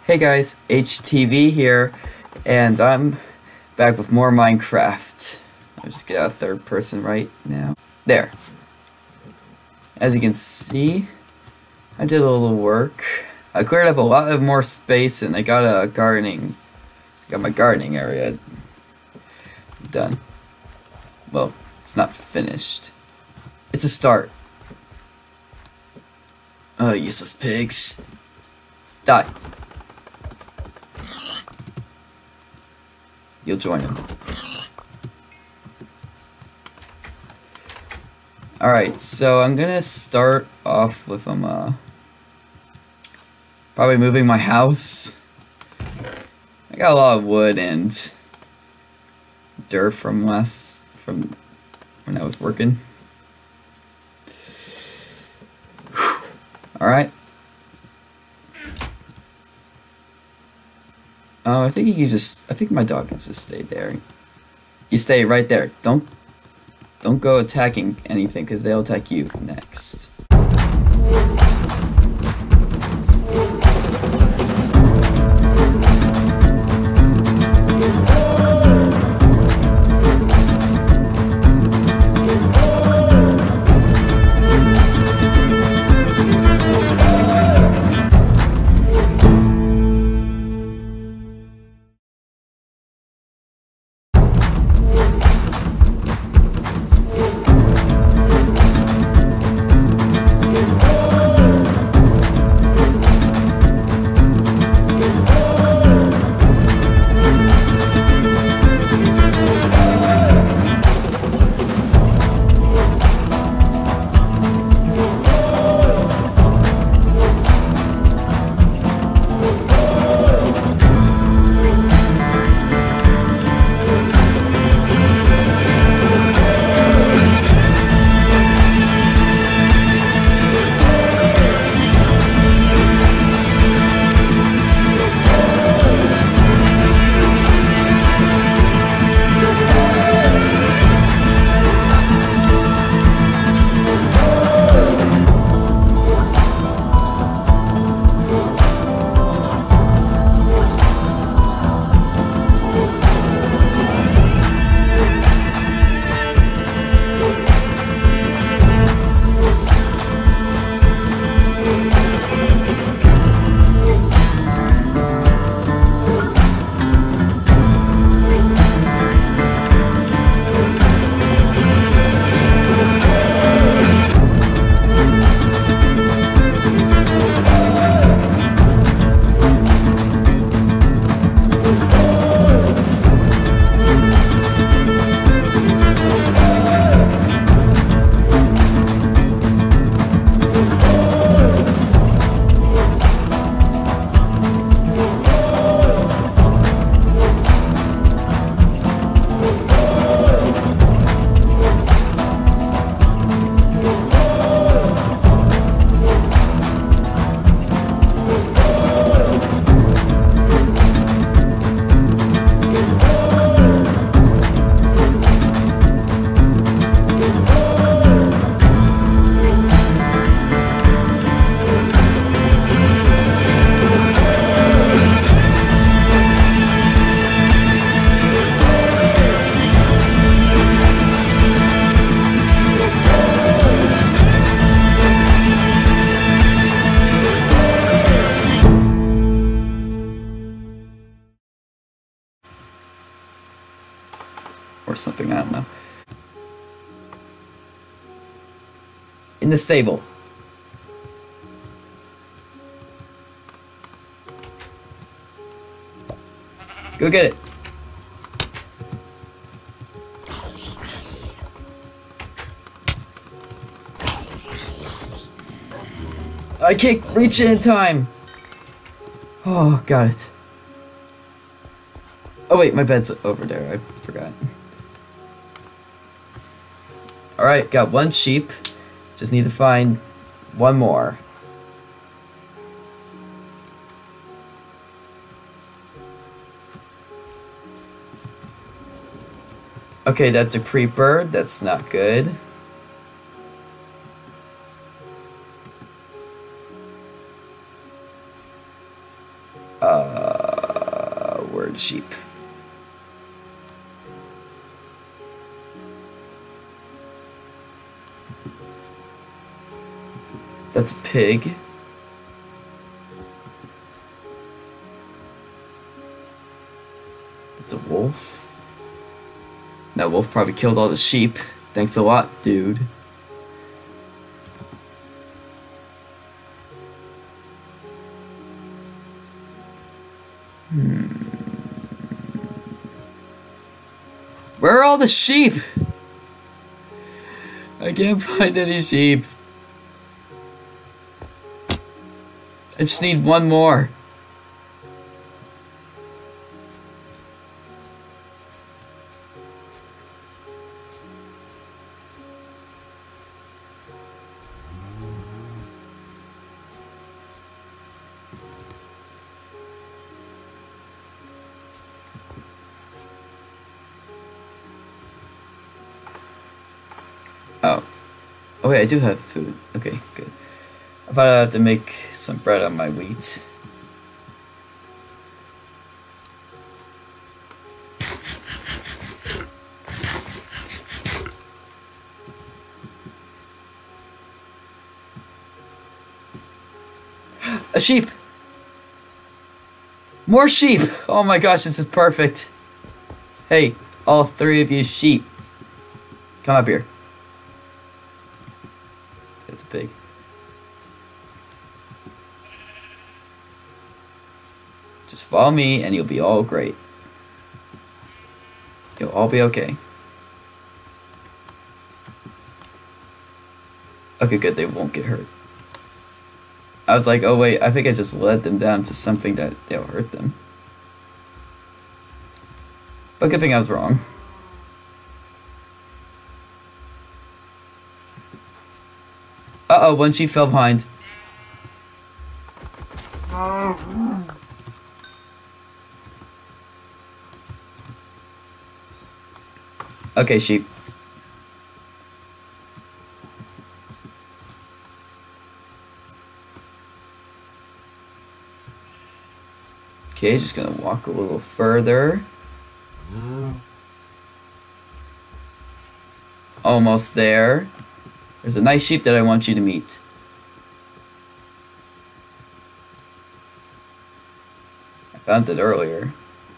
Hey guys, HTV here, and I'm back with more Minecraft. I'll just get out third person right now. There. As you can see, I did a little work. I cleared up a lot of more space and I got my gardening area done. Well, it's not finished. It's a start. Oh, useless pigs. Die. You'll join him. Alright, so I'm gonna start off with probably moving my house. I got a lot of wood and dirt from when I was working. Alright. Oh, I think my dog can just stay there. You stay right there. Don't go attacking anything, because they'll attack you next. Or something, I don't know. In the stable. Go get it. I can't reach it in time. Oh, got it. Oh wait, my bed's over there. I forgot. Alright, got one sheep. Just need to find one more. Okay, that's a creeper. That's not good. Word sheep. That's a pig. That's a wolf. That wolf probably killed all the sheep. Thanks a lot, dude. Where are all the sheep? I can't find any sheep. I just need one more. Oh. Oh wait, I do have food. Okay, good. I thought I have to make some bread on my wheat. A sheep! More sheep! Oh my gosh, this is perfect. Hey, all three of you sheep. Come up here. It's a pig. Just follow me and you'll be all great. You'll all be okay. Okay, good, they won't get hurt. I was like, oh wait, I think I just led them down to something that they'll hurt them. But good thing I was wrong. Uh-oh, one sheep fell behind. Okay, sheep. Okay, just gonna walk a little further. Almost there. There's a nice sheep that I want you to meet. I found it earlier.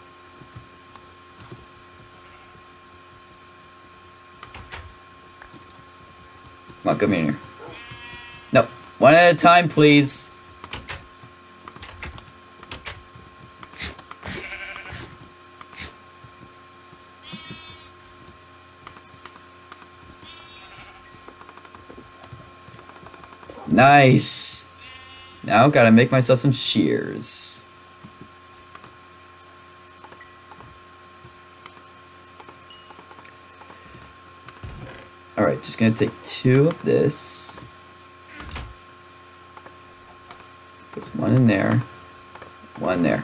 Come on, come here. No, one at a time, please. Nice. Now gotta make myself some shears. Alright, just gonna take 2 of this. Put one in there. One there.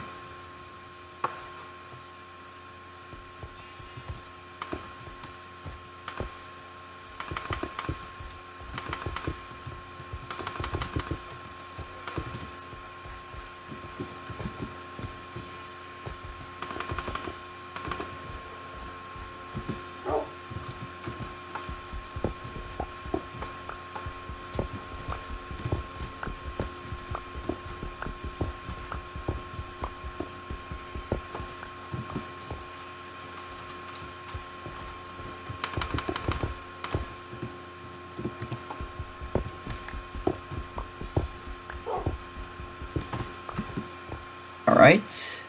Alright.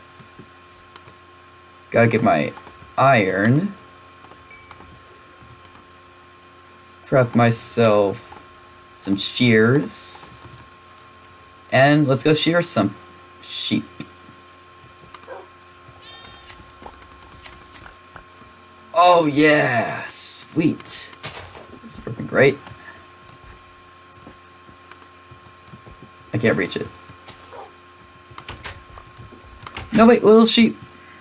Gotta get my iron. Craft myself some shears. And let's go shear some sheep. Oh yeah, sweet. It's working great. I can't reach it. No, wait, little sheep.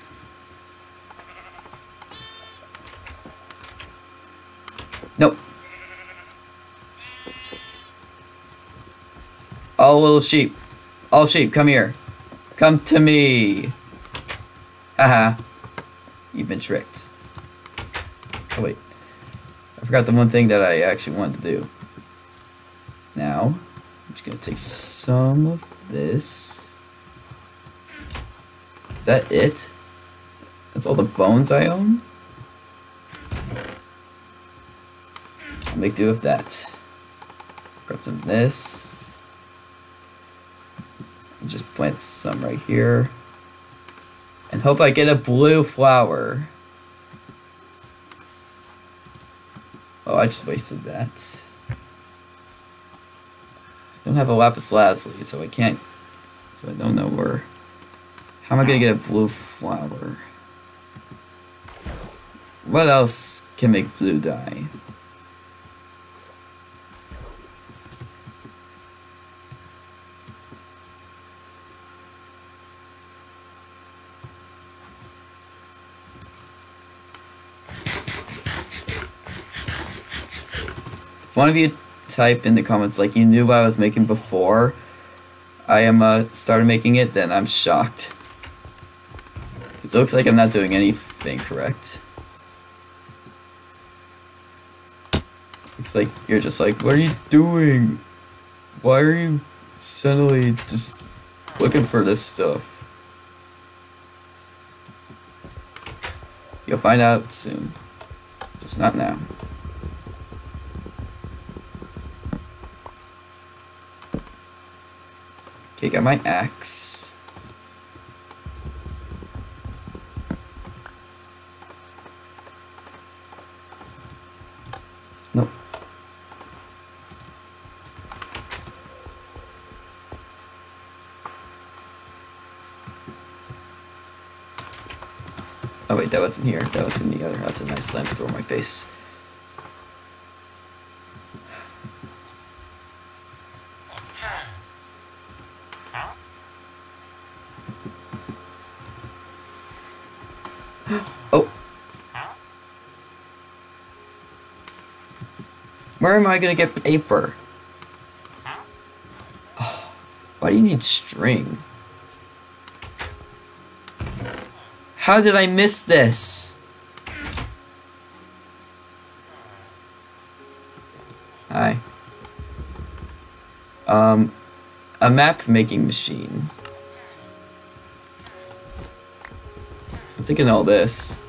Nope. All little sheep. All sheep, come here. Come to me! Haha. You've been tricked. Oh wait. I forgot the one thing that I actually wanted to do. Now, I'm just gonna take some of this. Is that it? That's all the bones I own? I'll make do with that. Grab some of this. And just plant some right here. And hope I get a blue flower. Oh, I just wasted that. I don't have a lapis lazuli, so I can't. So I don't know where. How am I gonna get a blue flower? What else can make blue dye? If one of you type in the comments like you knew what I was making before I started making it, then I'm shocked. It looks like I'm not doing anything correct. Looks like you're just like, what are you doing? Why are you suddenly just looking for this stuff? You'll find out soon. Just not now. Okay, got my axe. Nope. Oh wait, that wasn't here. That was in the other house. A nice slam through my face. Oh. Where am I gonna get paper? Oh, why do you need string? How did I miss this? Hi. A map making machine. I'm thinking all this.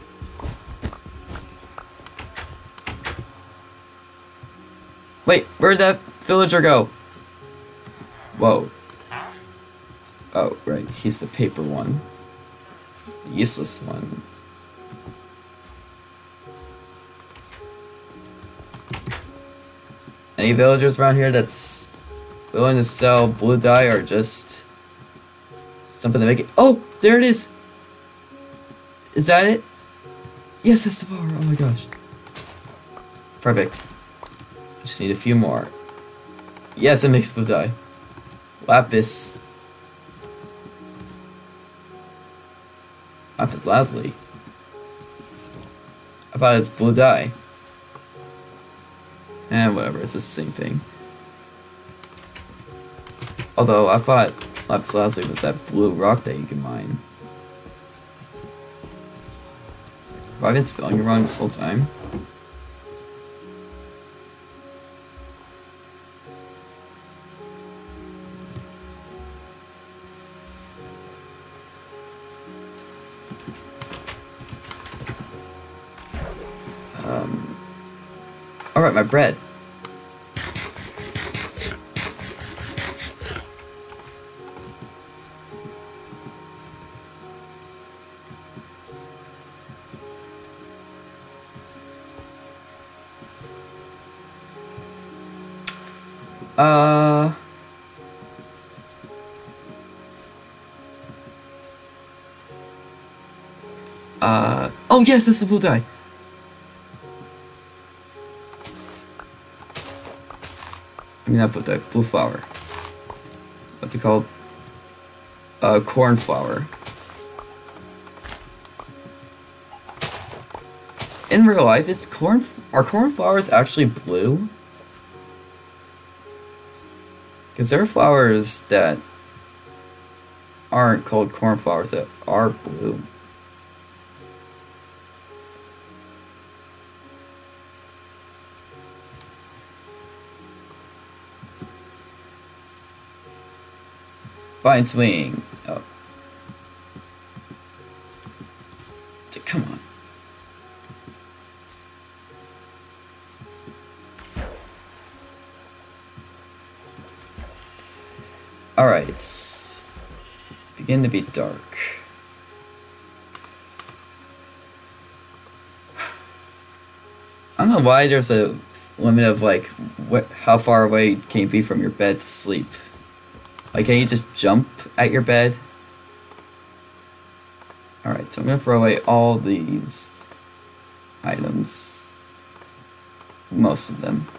Wait, where'd that villager go? Whoa. Oh, right, he's the paper one. The useless one. Any villagers around here that's willing to sell blue dye or just something to make it? Oh, there it is! Is that it? Yes, that's the power. Oh my gosh. Perfect. Just need a few more. Yes, it makes blue dye. Lapis. Lapis lazuli. I thought it's blue dye. Whatever, it's the same thing. Although, I thought lapis lazuli was that blue rock that you can mine. Have I been spelling it wrong this whole time? Alright, my bread. Oh yes, that's the blue dye. I mean, not blue dye, blue flower. What's it called? Cornflower. In real life, are cornflowers actually blue? Because there are flowers that aren't called cornflowers that are blue. Fine swing. Oh. Come on. Alright, it's begin to be dark. I don't know why there's a limit of like how far away can you be from your bed to sleep. Like, can you just jump at your bed? Alright, so I'm gonna throw away all these items. Most of them.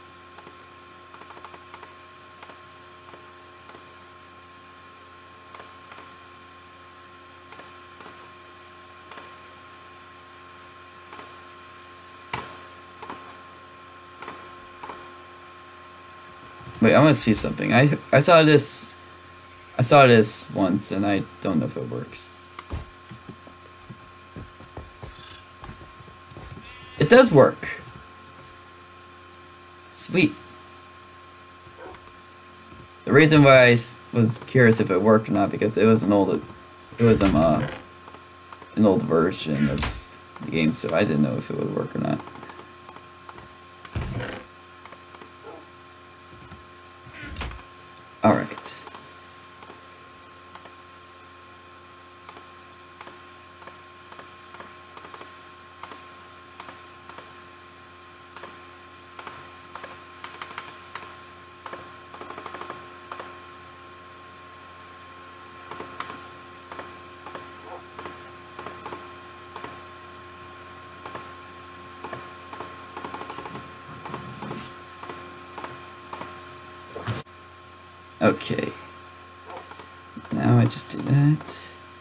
Wait, I want to see something. I saw this once, and I don't know if it works. It does work. Sweet. The reason why I was curious if it worked or not because it was an old version of the game, so I didn't know if it would work or not. All right. Okay. Now I just do that.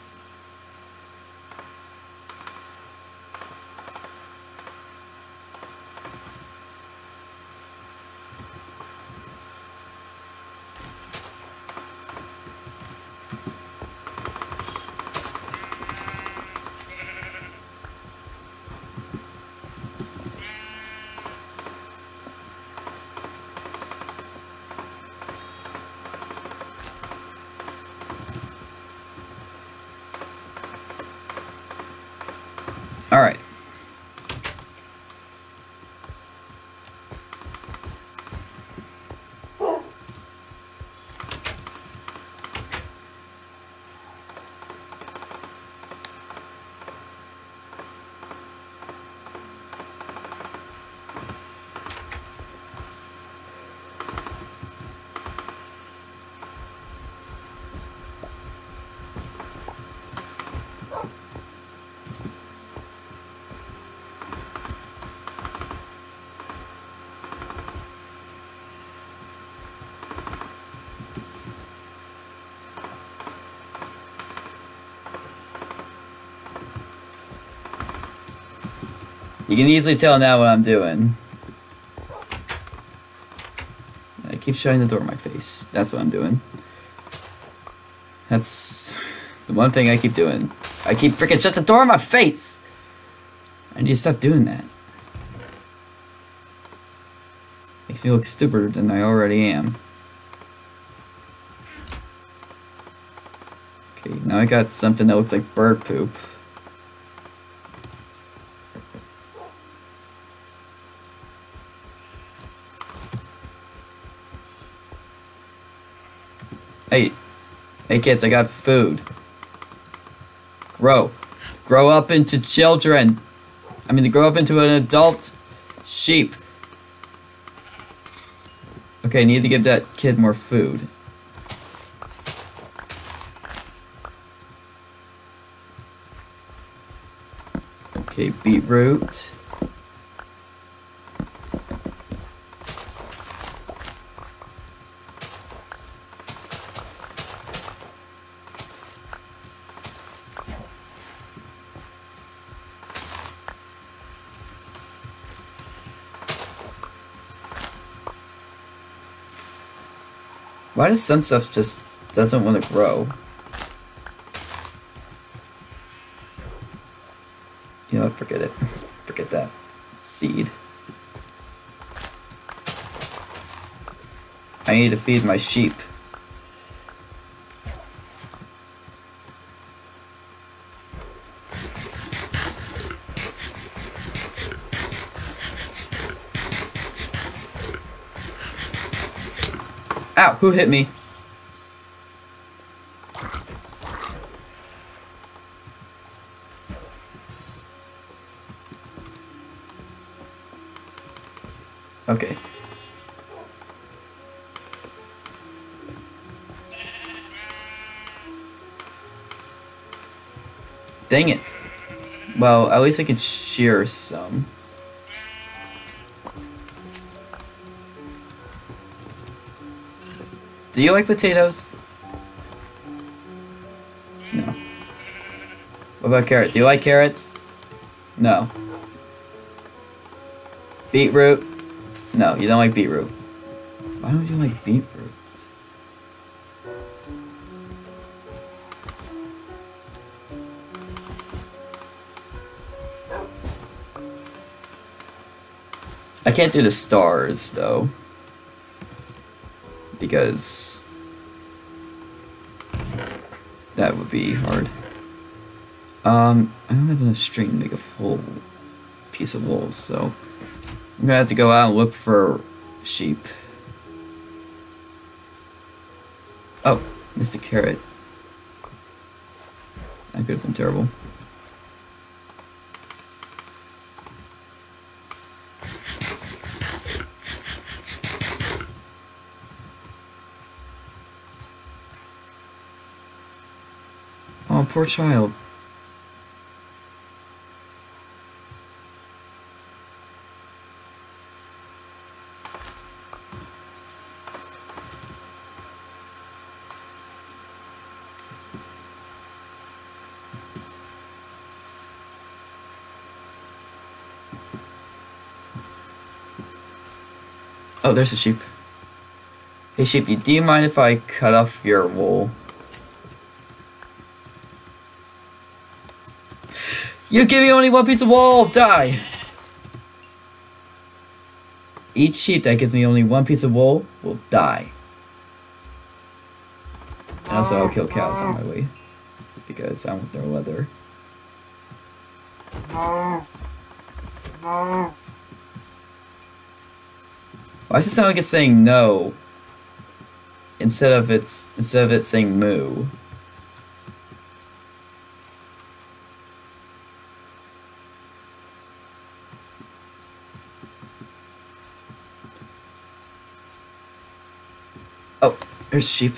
All right. You can easily tell now what I'm doing. I keep shutting the door in my face. That's what I'm doing. That's the one thing I keep doing. I keep freaking shut the door in my face! I need to stop doing that. Makes me look stupider than I already am. Okay, now I got something that looks like bird poop. Hey kids, I got food. Grow up into children. I mean, to grow up into an adult sheep. Okay, I need to give that kid more food. Okay, beetroot. Why does some stuff just doesn't want to grow? forget it. Forget that seed. I need to feed my sheep. Ow, who hit me? Okay. Dang it. Well, at least I can shear some. Do you like potatoes? No. What about carrot? Do you like carrots? No. Beetroot? No, you don't like beetroot. Why don't you like beetroot? I can't do the stars, though. Because that would be hard. I don't have enough string to make a full piece of wool, so I'm gonna have to go out and look for sheep. Oh, missed a carrot. That could have been terrible. Oh, poor child. Oh, there's a sheep. Hey sheep, do you mind if I cut off your wool? You give me only one piece of wool! Die! Each sheep that gives me only one piece of wool will die. And also I'll kill cows on my way. Because I want their leather. Why does it sound like it's saying no instead of it saying moo? Oh, there's sheep.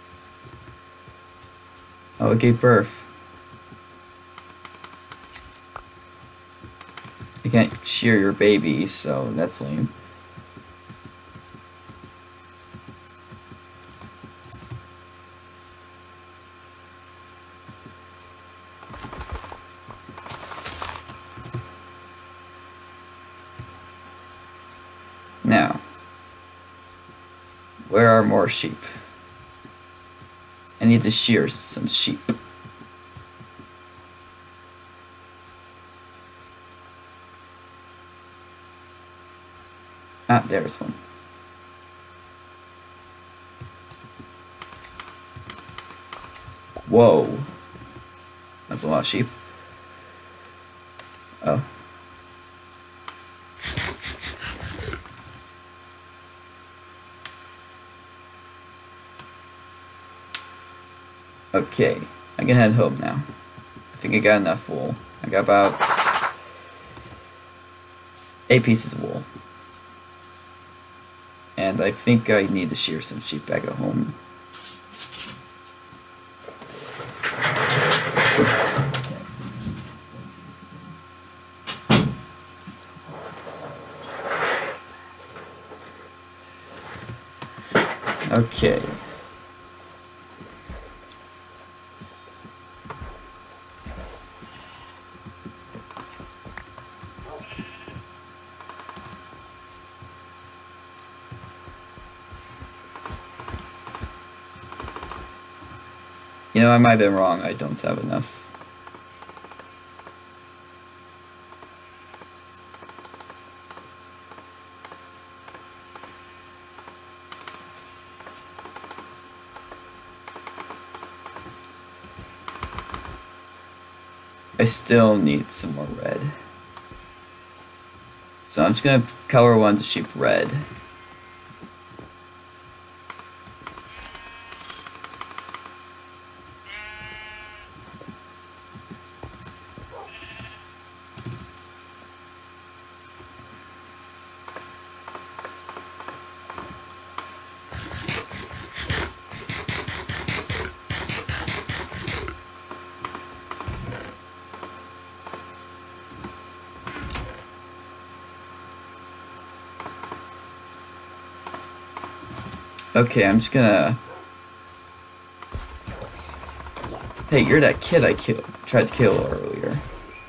Oh, it gave birth. You can't shear your baby, so that's lame. Now, where are more sheep? I need to shear some sheep. Ah, there's one. Whoa. That's a lot of sheep. Oh. Okay, I can head home now. I think I got enough wool. I got about 8 pieces of wool. And I think I need to shear some sheep back at home. Okay. You know, I might have been wrong. I don't have enough. I still need some more red. So I'm just gonna color one of the sheep red. Okay, I'm just gonna... Hey, you're that kid I tried to kill earlier.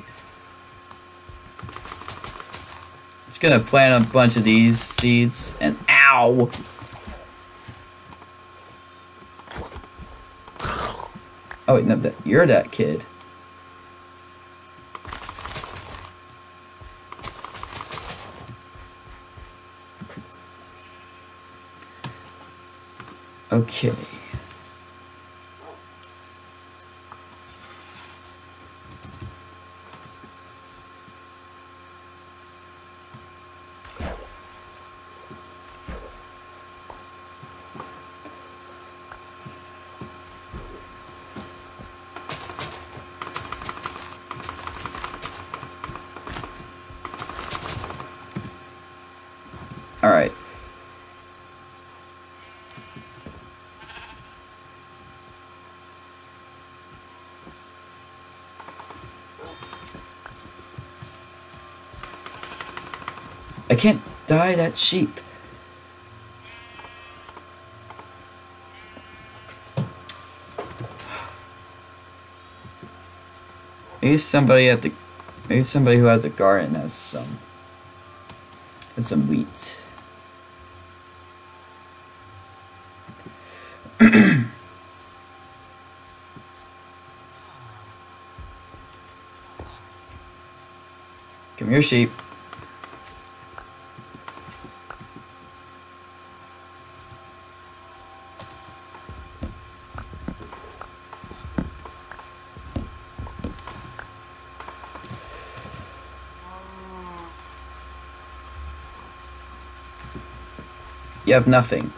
Just gonna plant a bunch of these seeds and... Ow! Oh wait, no, you're that kid. Okay. All right. I can't dye that sheep. Maybe somebody who has a garden has some wheat. Come here, sheep. You have nothing.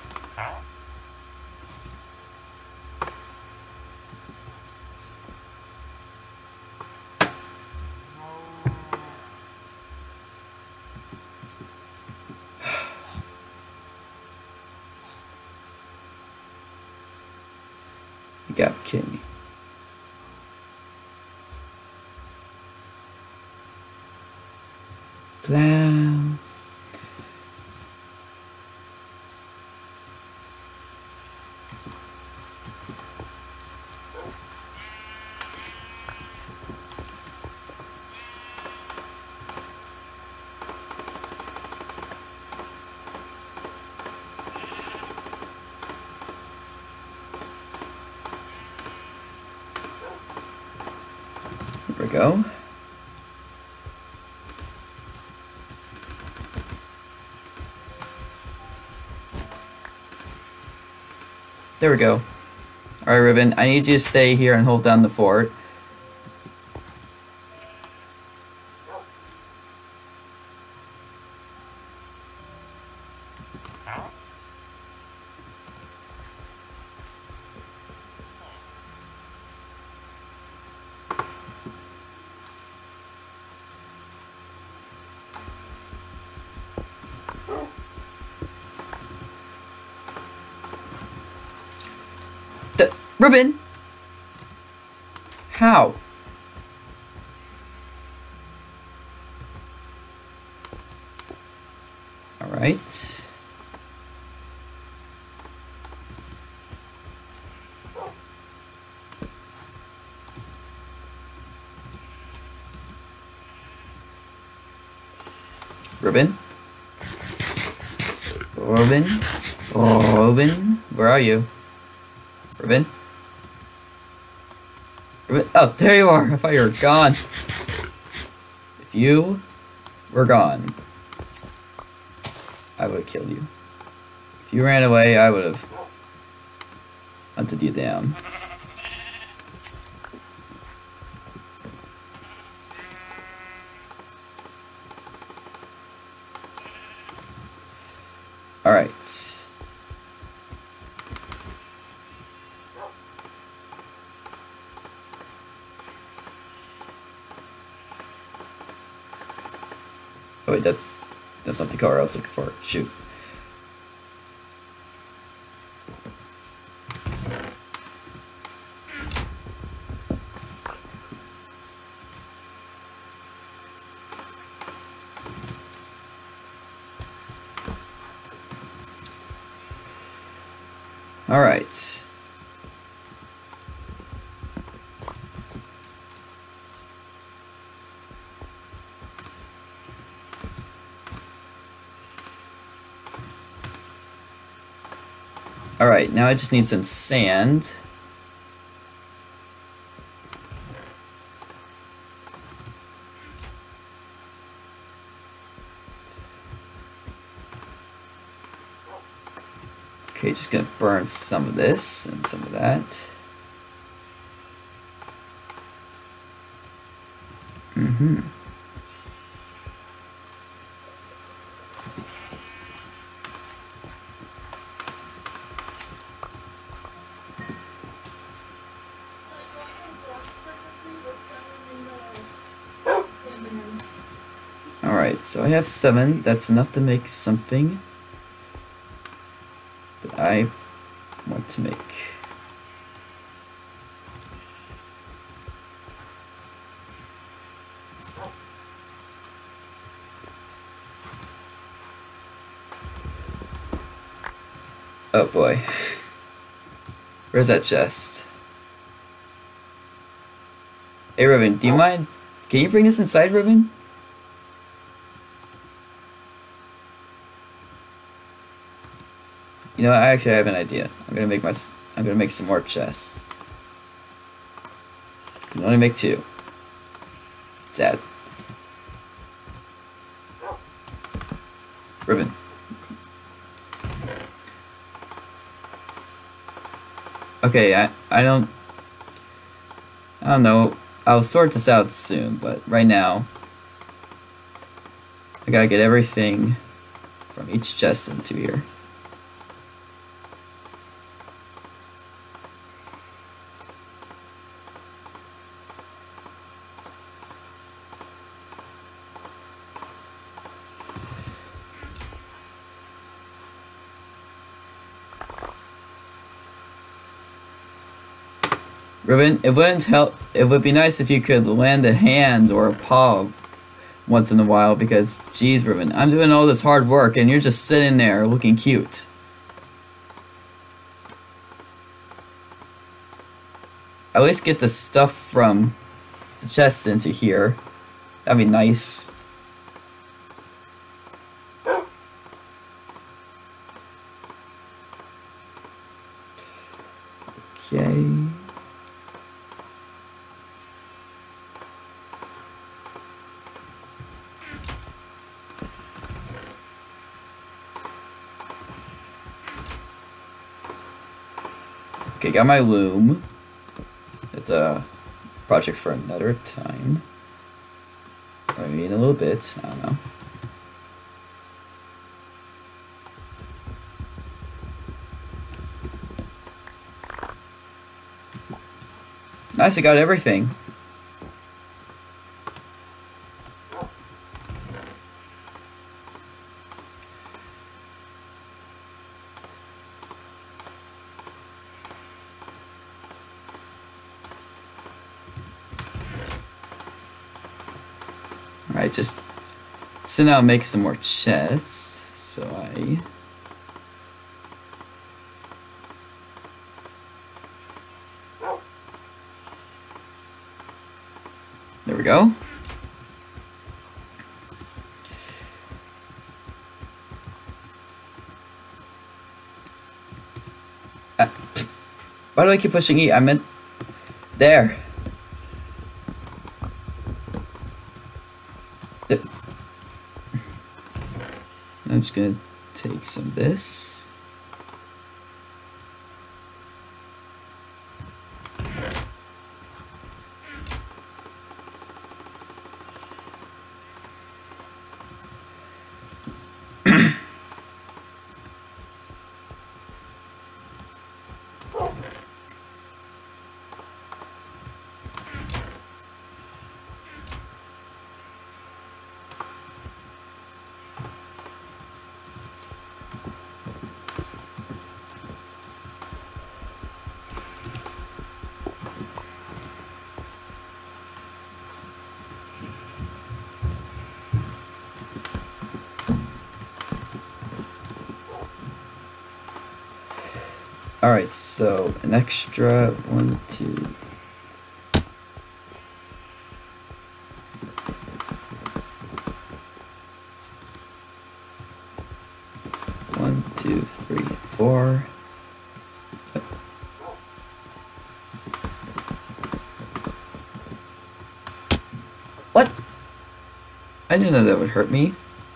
You got kidding me. Clouds. There we go. There we go. Alright, Ribbon, I need you to stay here and hold down the fort. Ribbon! How? Alright. Ribbon? Ribbon? Ribbon? Where are you? Ribbon? Oh, there you are! I thought you were gone. If you were gone, I would have killed you. If you ran away, I would have hunted you down. Alright. Oh wait, that's not the color I was looking for. Shoot. All right. All right, now I just need some sand. Okay, just gonna burn some of this and some of that. Alright, so I have 7. That's enough to make something that I want to make. Oh boy. Where's that chest? Hey Ribbon, do you mind? Can you bring this inside, Ribbon? You know, I actually have an idea. I'm gonna make some more chests. I can only make 2. Sad. Ribbon. Okay, I don't know. I'll sort this out soon, but right now I gotta get everything from each chest into here. Ribbon, it wouldn't help. It would be nice if you could lend a hand or a paw once in a while, because, geez, Ribbon, I'm doing all this hard work and you're just sitting there looking cute. At least get the stuff from the chest into here. That'd be nice. Okay. Okay, got my loom. It's a project for another time. Or maybe in a little bit, I don't know. Nice, I got everything. Alright, just so now make some more chests. So there we go. Why do I keep pushing E? I meant there. I'm just gonna take some of this. Alright, so an extra 1, 2. One, two, three, four. What? I didn't know that would hurt me.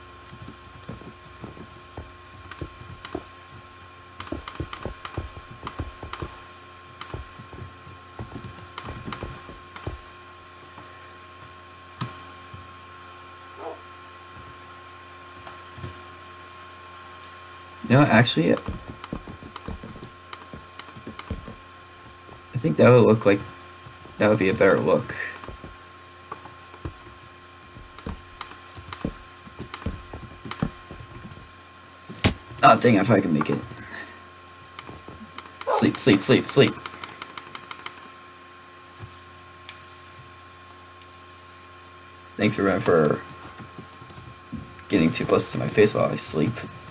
You know, actually, I think that would look like that would be a better look. Oh, dang, if I can make it. Sleep, sleep, sleep, sleep. Thanks for getting too close to my face while I sleep.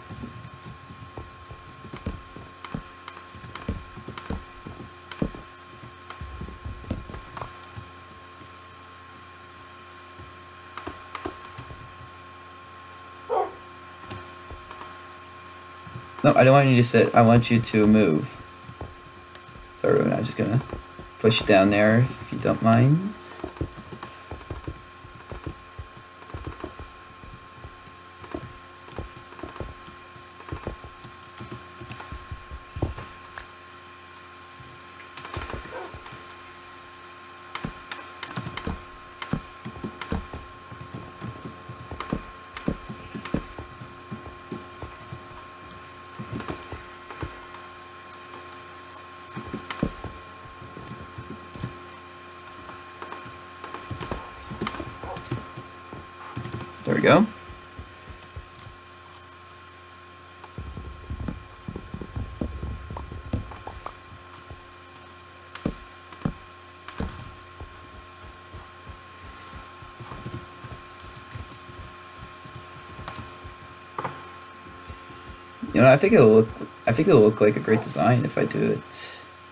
No, I don't want you to sit. I want you to move. So I'm just gonna push it down there if you don't mind. There we go. You know, I think it'll look like a great design if I do it.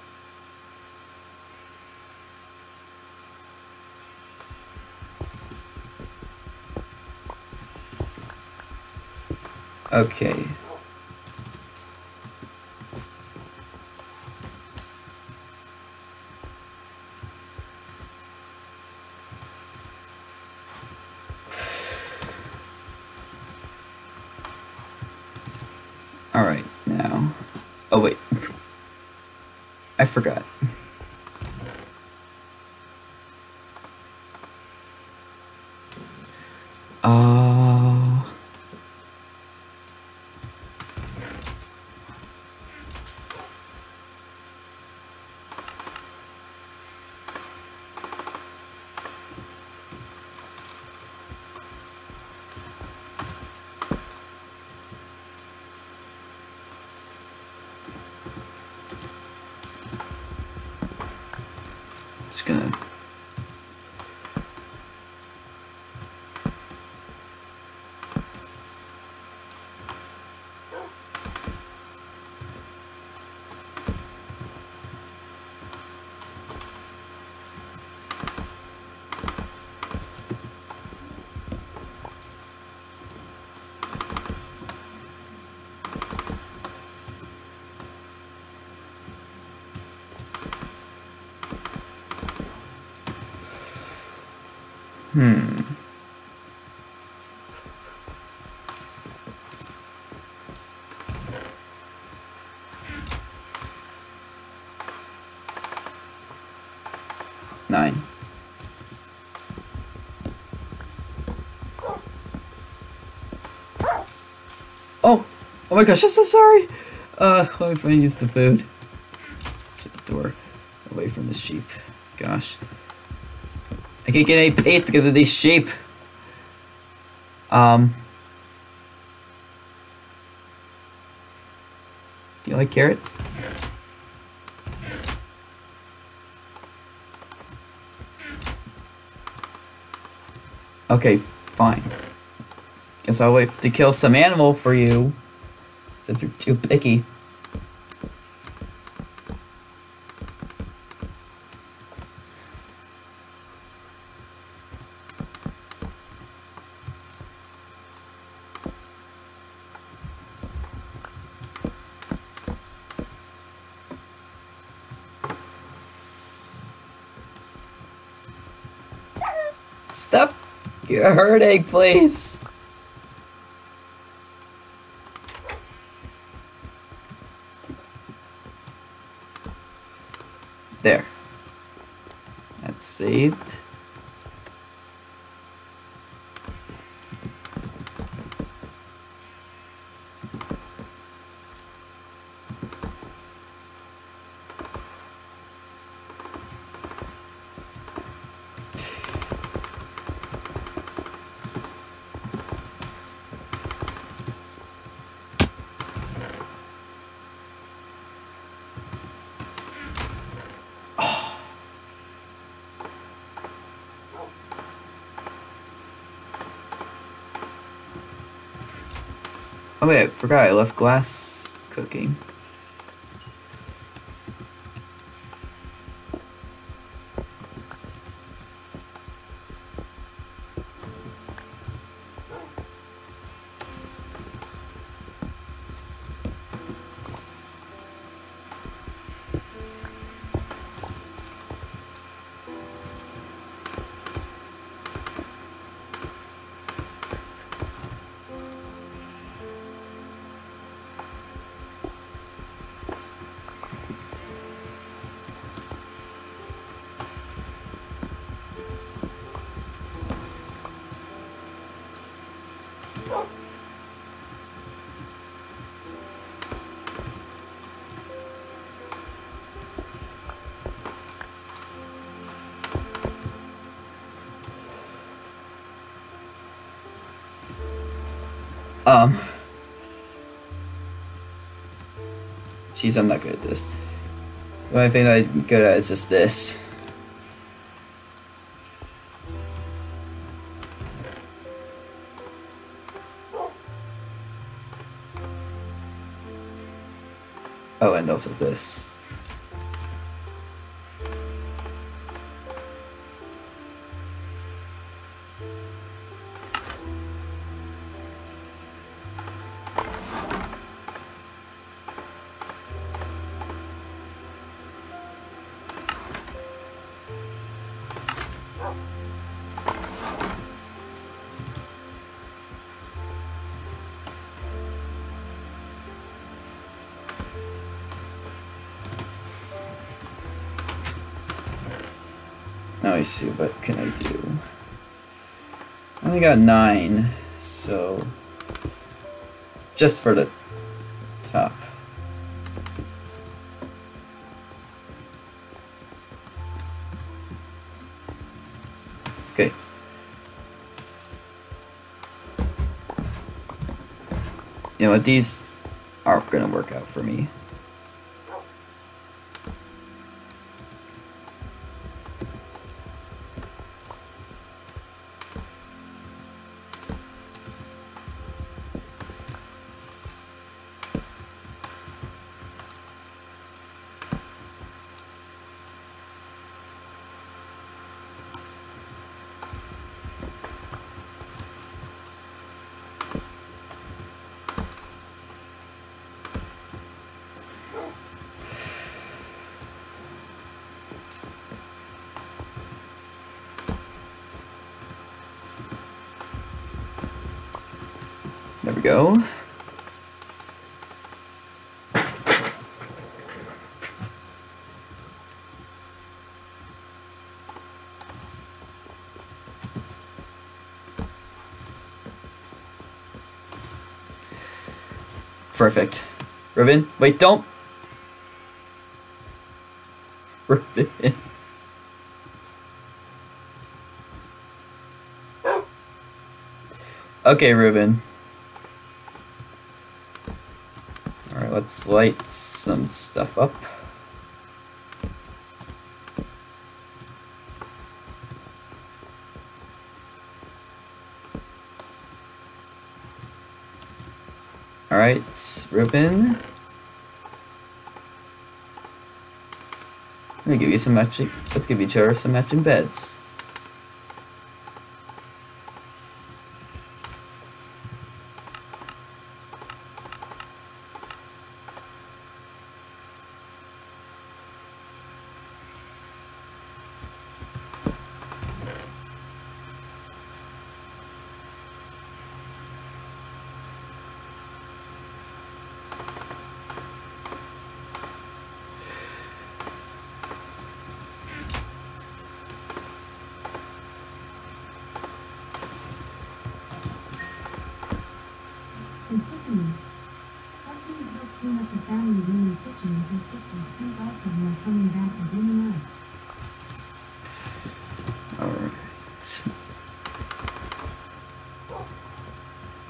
Okay. All right, now. Oh wait. I forgot. Just gonna. Hmm. Nine. Oh! Oh my gosh, I'm so sorry! Let me find use the food. Shut the door. Away from the sheep. Gosh. I can't get any paste because of these sheep. Do you like carrots? Okay, fine. Guess I'll wait to kill some animal for you, since you're too picky. Stop hurting, please. There. That's saved. Oh wait, I forgot I left glass cooking. Jeez, I'm not good at this. The only thing I'm good at is just this. Oh, and also this. Now I see, what can I do? I only got 9, so just for the top. Okay. You know what, these aren't gonna work out for me. There we go. Perfect. Ribbon, wait, don't. Ribbon. Okay, Ruben. Alright, let's light some stuff up. Alright, Ruben. I'm gonna give you some matching. Let's give each other some matching beds.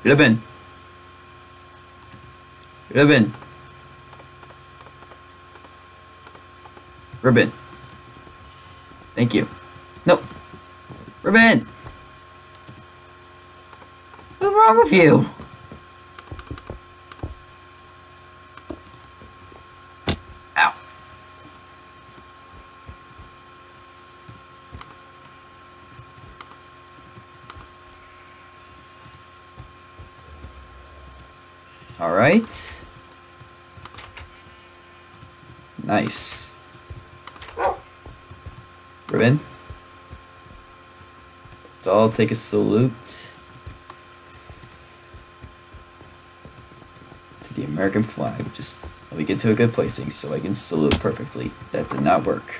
Ribbon. Ribbon. Ribbon. Thank you. No. Ribbon. What's wrong with you? Ow. All right. Nice. Ribbon. Let's all take a salute to the American flag. Just let me get to a good placing so I can salute perfectly. That did not work.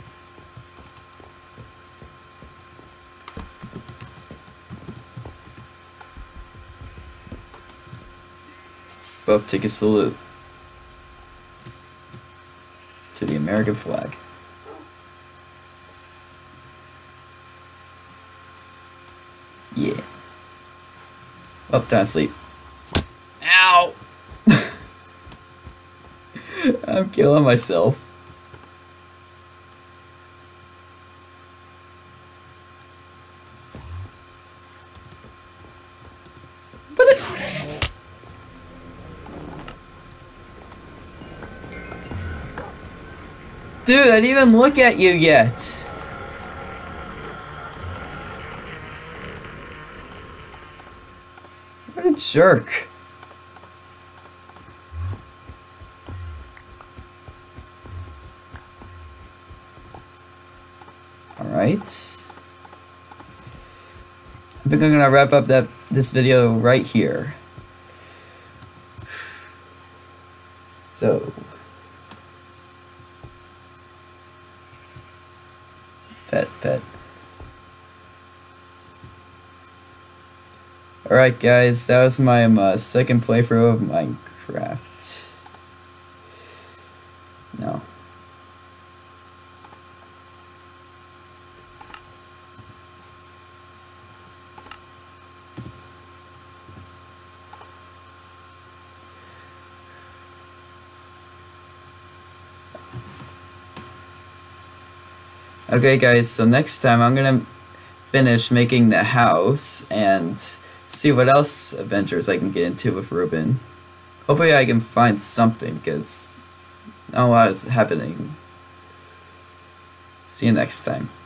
Let's both take a salute to the American flag. Yeah. Up, time to sleep. Ow! I'm killing myself. But dude, I didn't even look at you yet. What a jerk. Alright. I think I'm gonna wrap up this video right here. So pet. Alright guys, that was my second playthrough of Minecraft. No. Okay guys, so next time I'm gonna finish making the house and see what else adventures I can get into with Ruben. Hopefully I can find something, because not a lot is happening. See you next time.